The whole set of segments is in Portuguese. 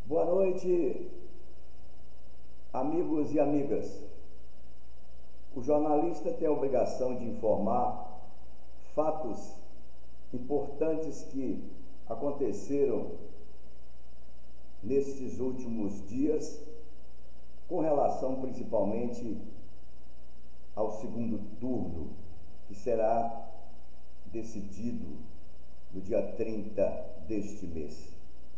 Boa noite, amigos e amigas. O jornalista tem a obrigação de informar fatos importantes que aconteceram nestes últimos dias, com relação principalmente ao segundo turno, que será decidido no dia 30 deste mês.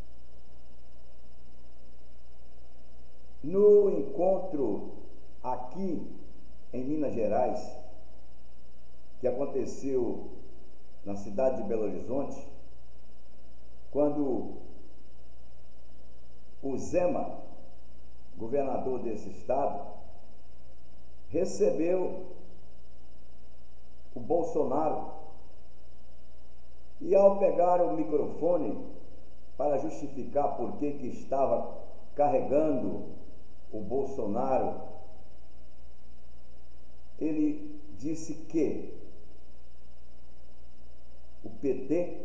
No encontro aqui em Minas Gerais, que aconteceu na cidade de Belo Horizonte, quando o Zema, governador desse estado, recebeu o Bolsonaro e, ao pegar o microfone para justificar por que estava carregando o Bolsonaro, ele disse que o PT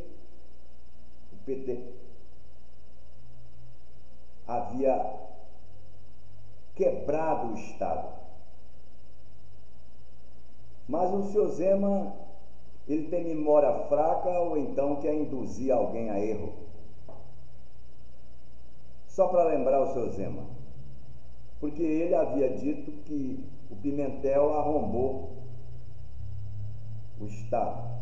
havia quebrado o Estado. Mas o senhor Zema, ele tem memória fraca ou então quer induzir alguém a erro. Só para lembrar o senhor Zema, porque ele havia dito que o Pimentel arrombou o Estado.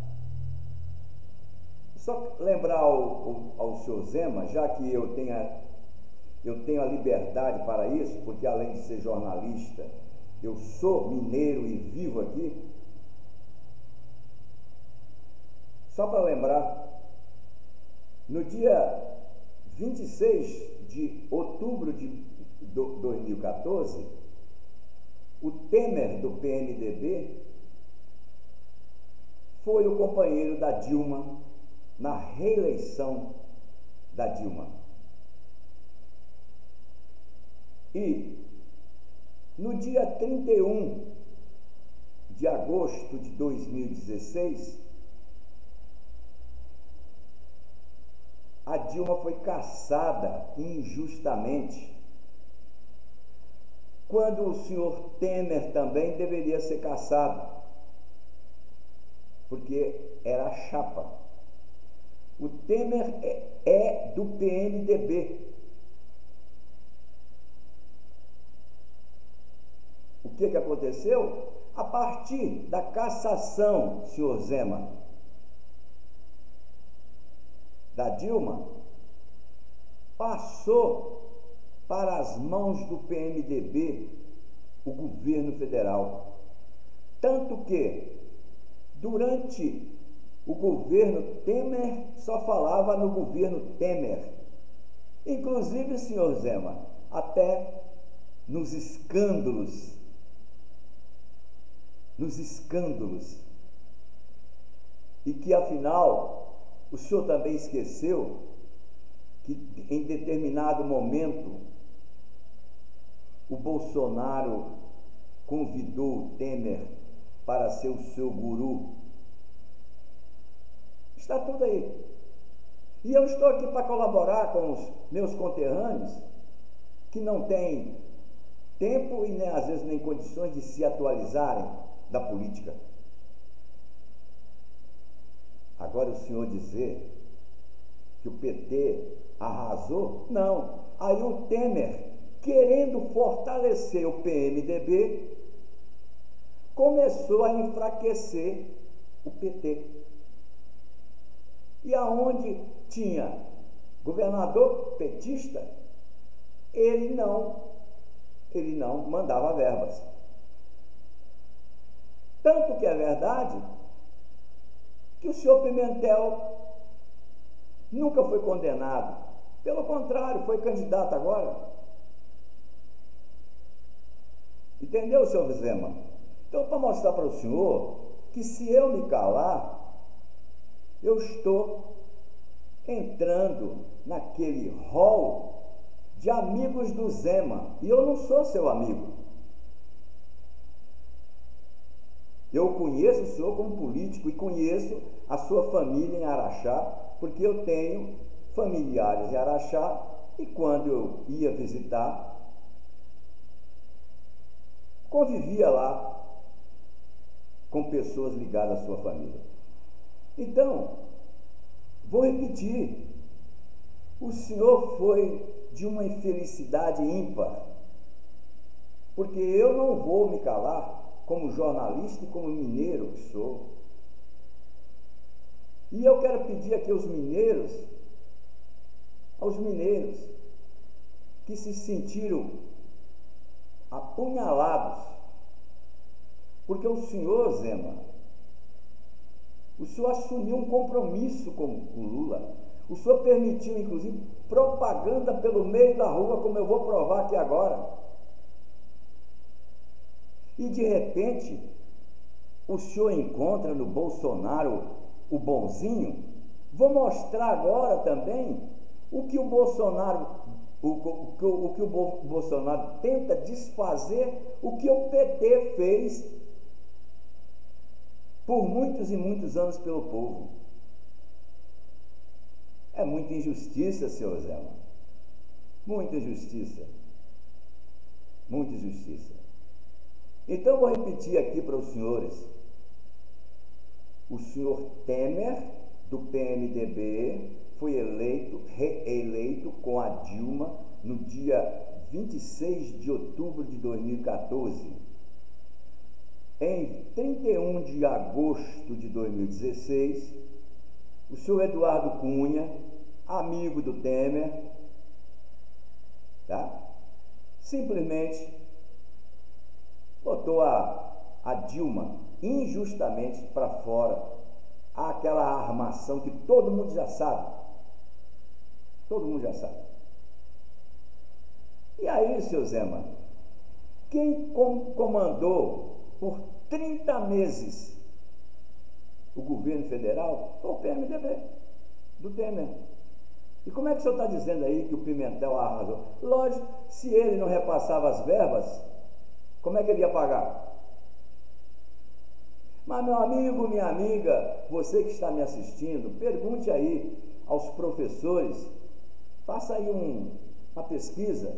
Só lembrar ao senhor Zema, já que eu tenho a liberdade para isso, porque além de ser jornalista, eu sou mineiro e vivo aqui. Só para lembrar, no dia 26 de outubro de 2014, o Temer do PMDB foi o companheiro da Dilma na reeleição da Dilma. E no dia 31 de agosto de 2016, a Dilma foi cassada injustamente, quando o senhor Temer também deveria ser cassado, porque era a chapa. O Temer é do PMDB. O que aconteceu? A partir da cassação, senhor Zema, da Dilma, passou para as mãos do PMDB o governo federal. Tanto que, durante o governo Temer, só falava no governo Temer. Inclusive, senhor Zema, até nos escândalos. E que, afinal, o senhor também esqueceu que, em determinado momento, o Bolsonaro convidou o Temer para ser o seu guru. Está tudo aí. E eu estou aqui para colaborar com os meus conterrâneos que não têm tempo e nem, às vezes, nem condições de se atualizarem da política. Agora, o senhor dizer que o PT arrasou? Não. Aí o Temer, querendo fortalecer o PMDB, começou a enfraquecer o PT. E aonde tinha governador petista, ele não mandava verbas. Tanto que é verdade que o senhor Pimentel nunca foi condenado. Pelo contrário, foi candidato agora. Entendeu, senhor Zema? Então, para mostrar para o senhor que, se eu me calar, eu estou entrando naquele hall de amigos do Zema, e eu não sou seu amigo. Eu conheço o senhor como político e conheço a sua família em Araxá, porque eu tenho familiares em Araxá E quando eu ia visitar, convivia lá com pessoas ligadas à sua família. Então, vou repetir, o senhor foi de uma infelicidade ímpar, porque eu não vou me calar como jornalista e como mineiro que sou. E eu quero pedir aqui aos mineiros que se sentiram apunhalados, porque o senhor, Zema, o senhor assumiu um compromisso com o Lula, o senhor permitiu, inclusive, propaganda pelo meio da rua, como eu vou provar aqui agora. E, de repente, o senhor encontra no Bolsonaro o bonzinho. Vou mostrar agora também o que o Bolsonaro, o que o Bolsonaro tenta desfazer, o que o PT fez por muitos e muitos anos pelo povo. É muita injustiça, senhor Zema. Muita injustiça. Muita injustiça. Então, vou repetir aqui para os senhores. O senhor Temer, do PMDB, foi reeleito com a Dilma no dia 26 de outubro de 2014. Em 31 de agosto de 2016, o senhor Eduardo Cunha, amigo do Temer, simplesmente botou a Dilma injustamente para fora. Aquela armação que todo mundo já sabe. Todo mundo já sabe. E aí, seu Zema, quem comandou por 30 meses o governo federal foi o PMDB, do Temer. E como é que o senhor está dizendo aí que o Pimentel arrasou? Lógico, se ele não repassava as verbas, como é que ele ia pagar? Mas, meu amigo, minha amiga, você que está me assistindo, pergunte aí aos professores, faça aí uma pesquisa,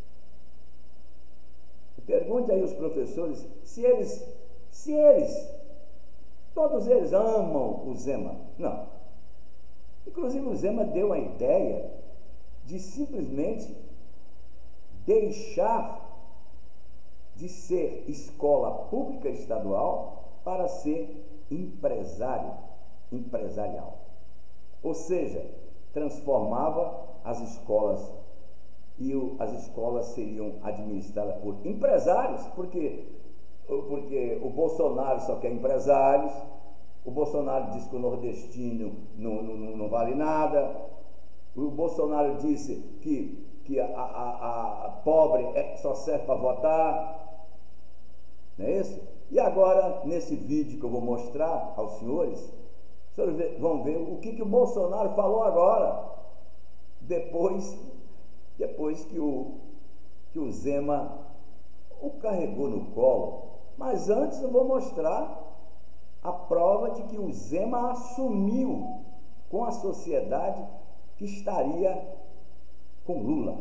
pergunte aí aos professores se eles, todos eles amam o Zema. Não. Inclusive o Zema deu a ideia de simplesmente deixar de ser escola pública estadual para ser empresarial. Ou seja, transformava as escolas e as escolas seriam administradas por empresários, porque o Bolsonaro só quer empresários, o Bolsonaro diz que o nordestino não vale nada, o Bolsonaro disse que a pobre só serve para votar, não é isso? E agora, nesse vídeo que eu vou mostrar aos senhores, os senhores vão ver o que o Bolsonaro falou agora, depois que o Zema o carregou no colo. Mas antes eu vou mostrar a prova de que o Zema assumiu com a sociedade que estaria com Lula.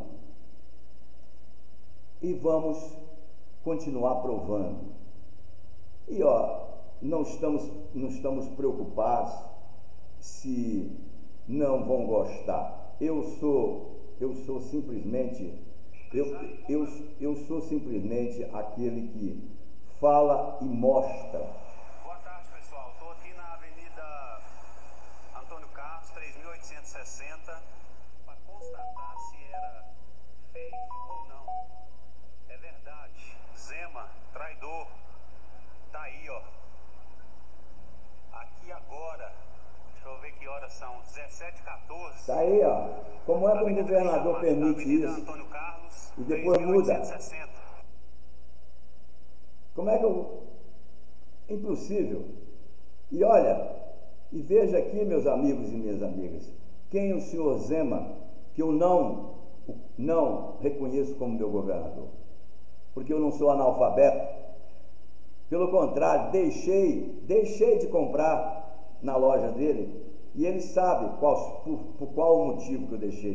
E vamos continuar provando. E não estamos preocupados se não vão gostar. Eu sou simplesmente aquele que fala e mostra. Boa tarde, pessoal. Estou aqui na Avenida Antônio Carlos, 3860, para constatar se era fake ou não. É verdade. Zema, traidor. Tá aí, ó. Aqui agora. Deixa eu ver que horas são. 17h14. Tá aí, ó. Como é que um governador permite isso? Antônio Carlos, E depois muda. 3860. Como é que Impossível. E olha, e veja aqui, meus amigos e minhas amigas, quem o senhor Zema, que eu não reconheço como meu governador, porque eu não sou analfabeto. Pelo contrário, deixei de comprar na loja dele, e ele sabe por qual motivo que eu deixei de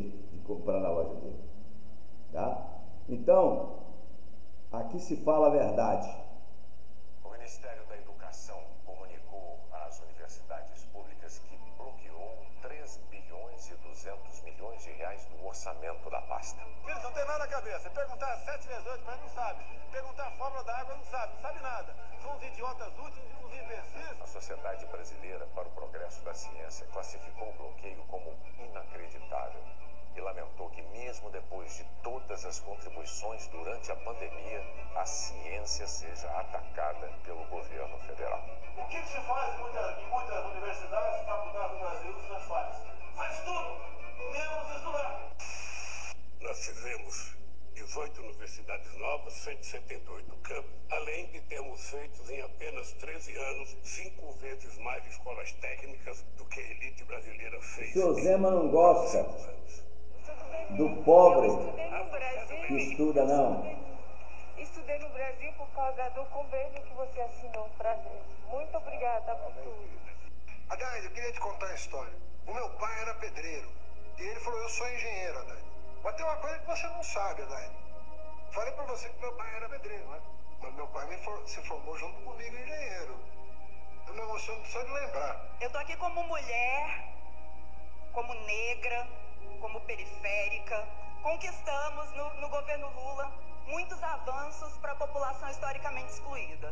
comprar na loja dele. Tá? Então, aqui se fala a verdade. O Ministério da Educação comunicou às universidades públicas que bloqueou 3 bilhões e 200 milhões de reais do orçamento da pasta. Filho, não tem nada na cabeça. Perguntar 7 vezes 8 para ele não sabe. Perguntar a fórmula da água não sabe nada. São uns idiotas úteis e uns imbecis. A Sociedade Brasileira para o Progresso da Ciência classificou o bloqueio como inacreditável e lamentou que mesmo depois de todas as contribuições durante a pandemia, a ciência seja atacada pelo governo federal. O que se faz em muitas universidades e faculdades do Brasil? Você faz tudo, menos estudar. Nós fizemos 18 universidades novas, 178 campos, além de termos feito em apenas 13 anos 5 vezes mais escolas técnicas do que a elite brasileira fez. O senhor Zema não gosta do pobre que estuda, não. Estudei no Brasil por causa do convênio que você assinou pra gente. Muito obrigada por tudo. Adair, eu queria te contar uma história. O meu pai era pedreiro e ele falou, eu sou engenheiro, Adair. Mas tem uma coisa que você não sabe, Adair. Falei pra você que meu pai era pedreiro, né? Mas meu pai se formou junto comigo engenheiro. Eu me emociono só de lembrar. Eu tô aqui como mulher, como negra, como periférica. Conquistamos no governo Lula muitos avanços para a população historicamente excluída.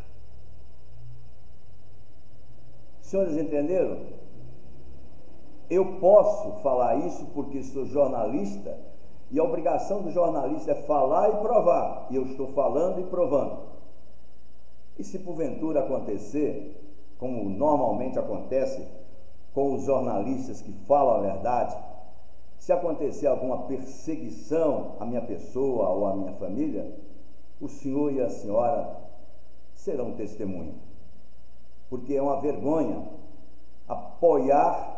Senhores entenderam? Eu posso falar isso porque sou jornalista e a obrigação do jornalista é falar e provar. E eu estou falando e provando. E se porventura acontecer, como normalmente acontece com os jornalistas que falam a verdade, se acontecer alguma perseguição à minha pessoa ou à minha família, o senhor e a senhora serão testemunha. Porque é uma vergonha apoiar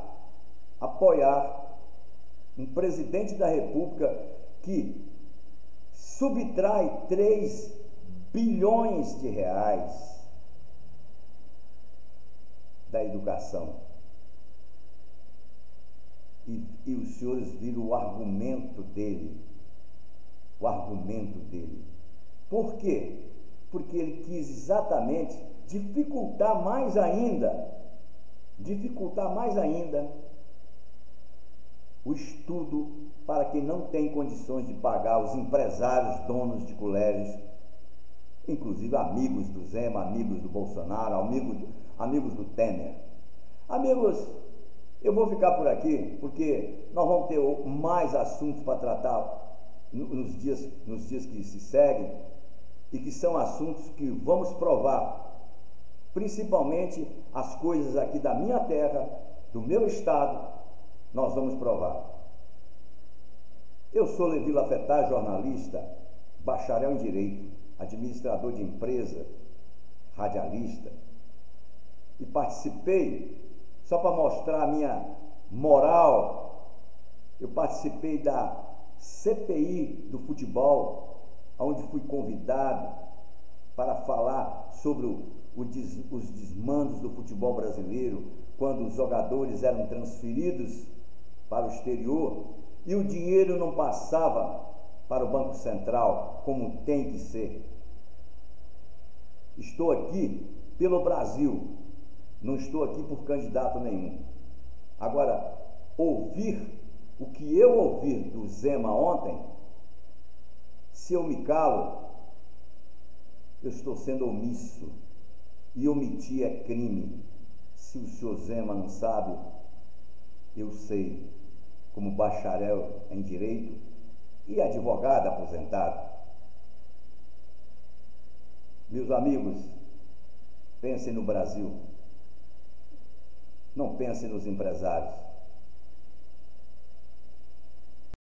um presidente da República que subtrai 3 bilhões de reais da educação. E os senhores viram o argumento dele. O argumento dele. Por quê? Porque ele quis exatamente dificultar mais ainda o estudo para quem não tem condições de pagar, os empresários, donos de colégios, inclusive amigos do Zema, amigos do Bolsonaro, amigos do Temer. Amigos, eu vou ficar por aqui, porque nós vamos ter mais assuntos para tratar nos dias que se seguem, e que são assuntos que vamos provar, principalmente as coisas aqui da minha terra, do meu estado, nós vamos provar. Eu sou Levi Lafetá, jornalista, bacharel em Direito, administrador de empresa, radialista, e participei, só para mostrar a minha moral, eu participei da CPI do futebol, onde fui convidado para falar sobre os desmandos do futebol brasileiro, quando os jogadores eram transferidos para o exterior e o dinheiro não passava para o Banco Central, como tem que ser. Estou aqui pelo Brasil, não estou aqui por candidato nenhum. Agora, ouvir o que eu ouvi do Zema ontem, se eu me calo, eu estou sendo omisso, e omitir é crime. Se o senhor Zema não sabe, eu sei, como bacharel em Direito e advogado aposentado. Meus amigos, pensem no Brasil, não pensem nos empresários.